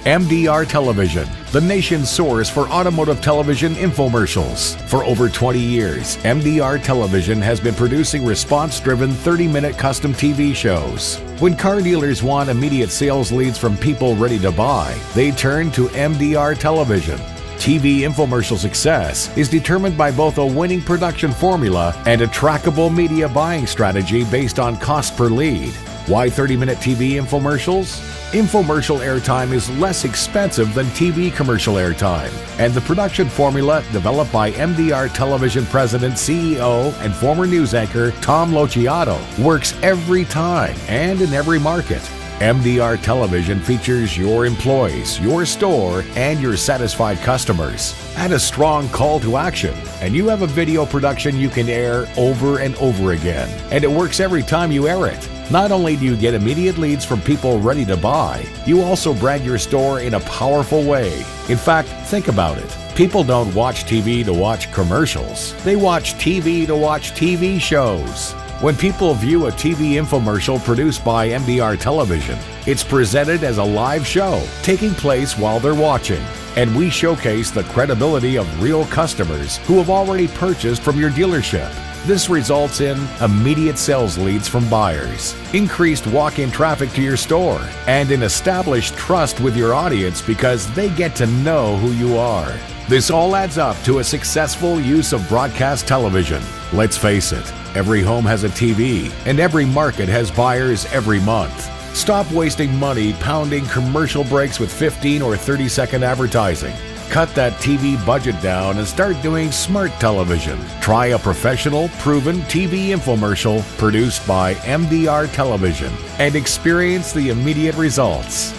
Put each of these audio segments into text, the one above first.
MDR Television, the nation's source for automotive television infomercials. For over 20 years, MDR Television has been producing response-driven 30-minute custom TV shows. When car dealers want immediate sales leads from people ready to buy, they turn to MDR Television. TV infomercial success is determined by both a winning production formula and a trackable media buying strategy based on cost per lead. Why 30-minute TV infomercials? Infomercial airtime is less expensive than TV commercial airtime, and the production formula developed by MDR Television President, CEO, and former news anchor Tom Lociato works every time and in every market. MDR Television features your employees, your store, and your satisfied customers. Add a strong call to action, and you have a video production you can air over and over again, and it works every time you air it. Not only do you get immediate leads from people ready to buy, you also brand your store in a powerful way. In fact, think about it. People don't watch TV to watch commercials. They watch TV to watch TV shows. When people view a TV infomercial produced by MDR Television, it's presented as a live show taking place while they're watching. And we showcase the credibility of real customers who have already purchased from your dealership. This results in immediate sales leads from buyers, increased walk-in traffic to your store, and an established trust with your audience because they get to know who you are. This all adds up to a successful use of broadcast television. Let's face it, every home has a TV, and every market has buyers every month. Stop wasting money pounding commercial breaks with 15 or 30-second advertising. Cut that TV budget down and start doing smart television. Try a professional, proven TV infomercial produced by MDR Television and experience the immediate results.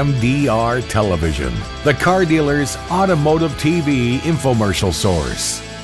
MDR Television, the car dealer's automotive TV infomercial source.